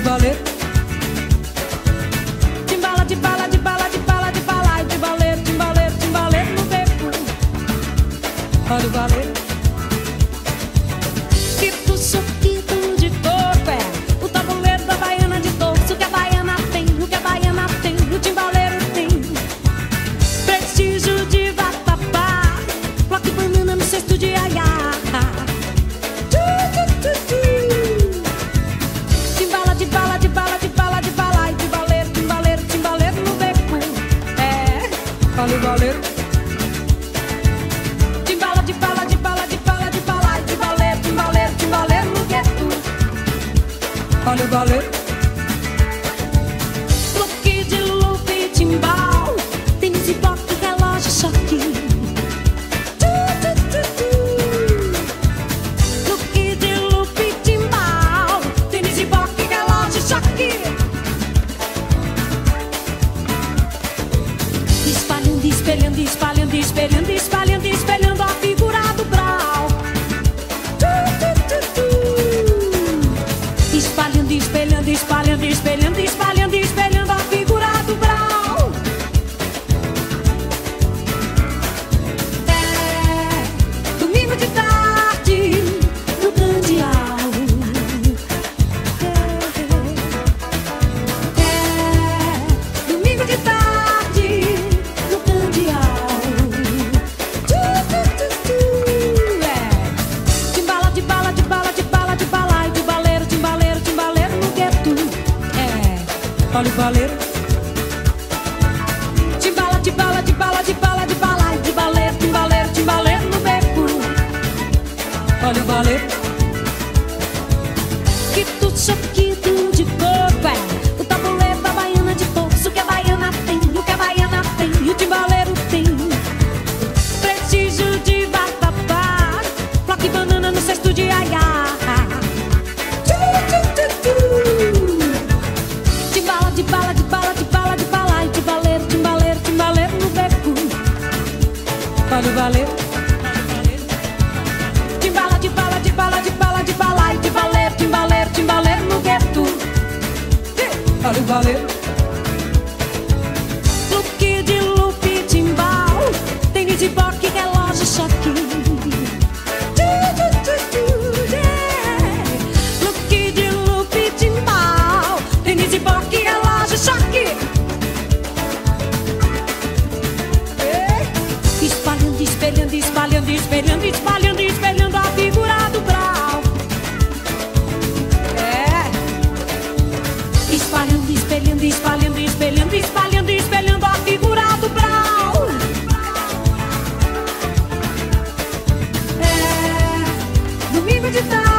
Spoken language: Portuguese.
baleiro. Timbala, de bala, de bala, de bala, de bala, de baleiro, timbaleiro, timbaleiro no beco. Olha o baleiro. Quito, suquito de corpo é o tabuleiro da baiana de torso. O que a baiana tem, o que a baiana tem, o timbaleiro tem. Prestígio de vatapá, bloco e banana no cesto de aiá. Timbala, de bala, de bala, de bala, de bala, de baleiro, timbaleiro, timbaleiro no beco. É, olha o baleiro. Timbala, de bala, de bala, de bala, de bala, de baleiro, timbaleiro, timbaleiro no gueto. Olha o baleiro. Look de loop e timbal, tênis e bloco, relógio, choque. Look de loop e timbal, tênis e bloco, relógio, choque. Espalhando, espelhando, espalhando, espelhando, espalhando, espelhando a figura do brau. Espalhando, espelhando, espalhando, espelhando, espalhando, espelhando a figura do brau. É domingo de tarde no Candial. É domingo de tarde no Candial. É timbala, de bala, de bala, de bala, de bala, de baleiro, timbaleiro, timbaleiro no gueto. É, olha o baleiro. Timbala, de bala, de bala, de bala, de bala, de baleiro, timbaleiro, timbaleiro no beco. Olha o baleiro. Quito, choquito de corpo é o tabuleiro da baiana de torso. O que a baiana tem, o que a baiana tem, e o timbaleiro tem. Prestígio de vatapá, bloco e banana no cesto de aiá. Timbala, de bala, de bala, de bala, de bala, de baleiro, timbaleiro, timbaleiro no beco. Olha o baleiro. Timbala, de bala, de bala, de bala, de bala, de baleiro, timbaleiro, timbaleiro no gueto. Olha o baleiro. Look de loop, timbal, tênis de bloco, relógio, choque. Look de loop, timbal, tênis de bloco, relógio, choque. Espalhando, espelhando, espalhando, espelhando, espalhando, espelhando a figura do brau. É espalhando, espelhando, espalhando, espelhando, espalhando, espelhando a figura do brau. É domingo de tarde